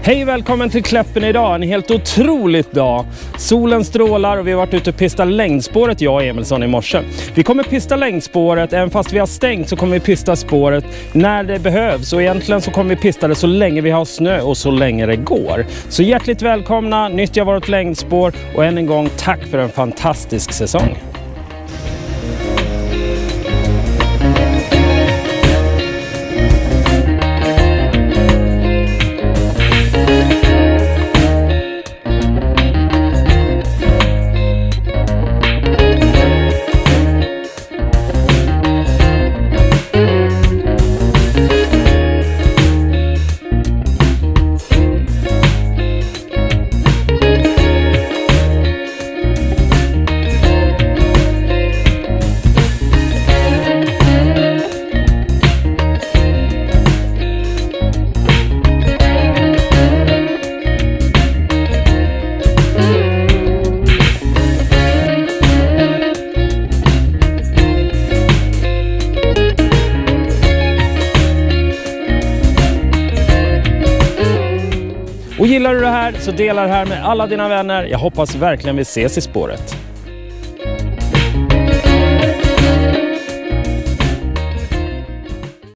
Hej, välkommen till Kläppen idag. En helt otroligt dag. Solen strålar och vi har varit ute och pistat längdspåret, jag och Emilsson, i morse. Vi kommer pista längdspåret, även fast vi har stängt så kommer vi pista spåret när det behövs. Och egentligen så kommer vi pista det så länge vi har snö och så länge det går. Så hjärtligt välkomna, nyttja vårt längdspår och än en gång tack för en fantastisk säsong. Och gillar du det här så dela det här med alla dina vänner. Jag hoppas verkligen vi ses i spåret.